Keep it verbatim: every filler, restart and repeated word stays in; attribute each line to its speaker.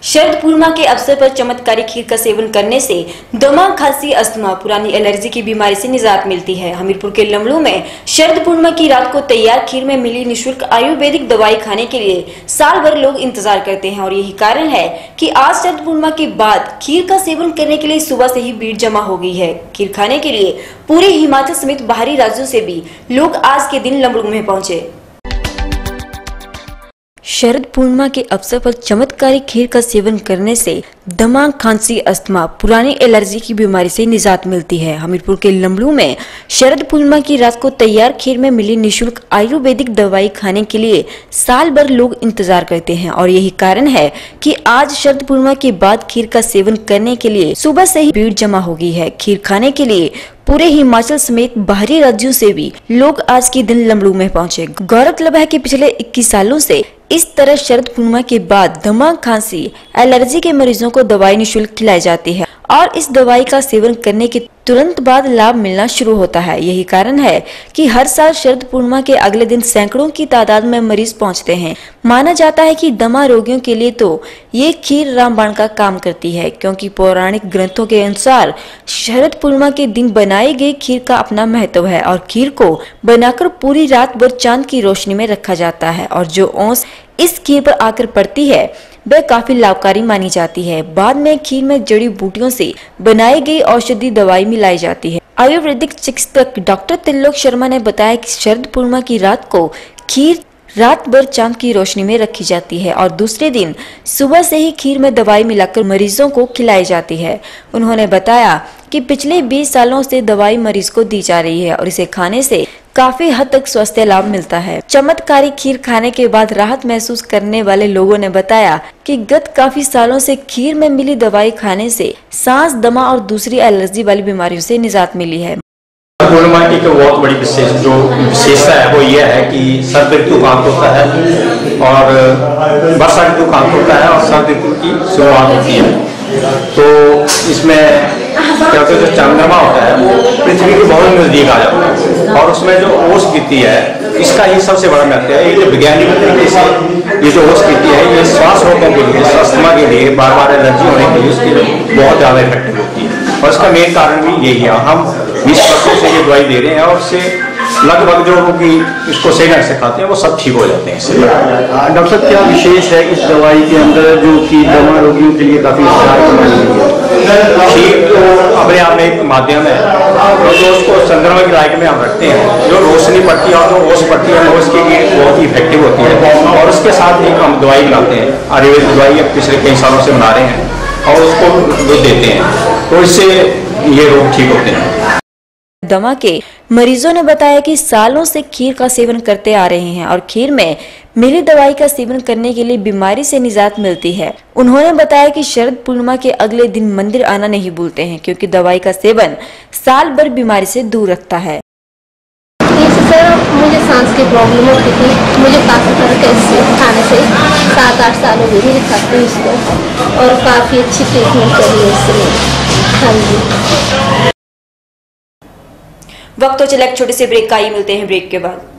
Speaker 1: शरद पूर्णिमा के अवसर पर चमत्कारी खीर का सेवन करने से दमा, खांसी, अस्थमा, पुरानी एलर्जी की बीमारी से निजात मिलती है। हमीरपुर के लमड़ू में शरद पूर्णिमा की रात को तैयार खीर में मिली निःशुल्क आयुर्वेदिक दवाई खाने के लिए साल भर लोग इंतजार करते हैं और यही कारण है कि आज शरद पूर्णिमा के बाद खीर का सेवन करने के लिए सुबह से ही भीड़ जमा हो गई है। खीर खाने के लिए पूरे हिमाचल समेत बाहरी राज्यों से भी लोग आज के दिन लमड़ू में पहुंचे। शरद पूर्णिमा के अवसर पर चमत्कारी खीर का सेवन करने से दमा, खांसी, अस्थमा, पुरानी एलर्जी की बीमारी से निजात मिलती है। हमीरपुर के लमड़ू में शरद पूर्णिमा की रात को तैयार खीर में मिली निःशुल्क आयुर्वेदिक दवाई खाने के लिए साल भर लोग इंतजार करते हैं और यही कारण है कि आज शरद पूर्णिमा के बाद खीर का सेवन करने के लिए सुबह से ही भीड़ जमा हो गई है। खीर खाने के लिए पूरे हिमाचल समेत बाहरी राज्यों से भी लोग आज के दिन लमड़ू में पहुंचे। गौरतलब है कि पिछले इक्कीस सालों से इस तरह शरद पूर्णिमा के बाद दमा, खांसी, एलर्जी के मरीजों को दवाई निःशुल्क खिलाई जाती है और इस दवाई का सेवन करने के तुरंत बाद लाभ मिलना शुरू होता है। यही कारण है कि हर साल शरद पूर्णिमा के अगले दिन सैकड़ों की तादाद में मरीज पहुंचते हैं। माना जाता है कि दमा रोगियों के लिए तो ये खीर रामबाण का काम करती है, क्योंकि पौराणिक ग्रंथों के अनुसार शरद पूर्णिमा के दिन बनाई गई खीर का अपना महत्व है और खीर को बनाकर पूरी रात भर चांद की रोशनी में रखा जाता है और जो ओस इस खीर पर आकर पड़ती है वह काफी लाभकारी मानी जाती है। बाद में खीर में जड़ी बूटियों से बनाई गई औषधि दवाई मिलाई जाती है। आयुर्वेदिक चिकित्सक डॉक्टर त्रिलोक शर्मा ने बताया कि शरद पूर्णिमा की रात को खीर रात भर चांद की रोशनी में रखी जाती है और दूसरे दिन सुबह से ही खीर में दवाई मिलाकर मरीजों को खिलाई जाती है। उन्होंने बताया कि पिछले बीस सालों से दवाई मरीज को दी जा रही है और इसे खाने से काफी हद तक स्वास्थ्य लाभ मिलता है। चमत्कारी खीर खाने के बाद राहत महसूस करने वाले लोगों ने बताया कि गत काफी सालों से खीर में मिली दवाई खाने से सांस, दमा और दूसरी एलर्जी वाली बीमारियों से निजात मिली है।
Speaker 2: पूर्णिमा की तो बहुत बड़ी विशेष जो विशेषता है वो ये है कि शरद ऋतु का अंत होता है और वर्षा ऋतु का अंत होता है और शरद ऋतु की शुरुआत होती है। तो इसमें क्या होता है, जो चंद्रमा होता है वो पृथ्वी के बहुत नजदीक आ जाता है और उसमें जो ओस गिरती है इसका ही सबसे बड़ा महत्व है। ये जो वैज्ञानिक तरीके से ये जो ओस गिरती है ये श्वास रोगों के लिए, अस्थमा के लिए, बार बार एलर्जी होने के लिए उसकी बहुत ज्यादा इफेक्टिव होती है और इसका मेन कारण भी यही है। हम बीस वर्षों से ये दवाई दे रहे हैं और उससे लगभग जो रोगी इसको सही ढंग से खाते हैं वो सब ठीक हो जाते हैं।
Speaker 3: डॉक्टर साहब, क्या विशेष है इस दवाई के अंदर जो कि दमा रोगियों के लिए काफी
Speaker 2: खीर तो अपने आप में एक माध्यम है और जो उसको चंद्रमा की लाइट में हम रखते हैं, जो रोशनी पड़ती है और जो ओस पड़ती है वो उसके लिए बहुत ही इफेक्टिव होती है और उसके साथ ही हम दवाई बनाते हैं। आयुर्वेदिक दवाई अब पिछले कई सालों से बना रहे हैं और उसको दूध देते हैं तो इससे ये रोग ठीक होते हैं।
Speaker 1: दमा के मरीजों ने बताया कि सालों से खीर का सेवन करते आ रहे हैं और खीर में मिली दवाई का सेवन करने के लिए बीमारी से निजात मिलती है। उन्होंने बताया कि शरद पूर्णिमा के अगले दिन मंदिर आना नहीं भूलते हैं, क्योंकि दवाई का सेवन साल भर बीमारी से दूर रखता है।
Speaker 4: सर, मुझे सांस की प्रॉब्लम होती थी, मुझे काफी फर्क है इससे खाने से। सात आठ साल हो गए मुझे खाते हैं इसको और काफी अच्छी ट्रीटमेंट करी है इससे। हाँ जी।
Speaker 1: वक्त तो चला एक छोटे से ब्रेक का ही, मिलते हैं ब्रेक के बाद।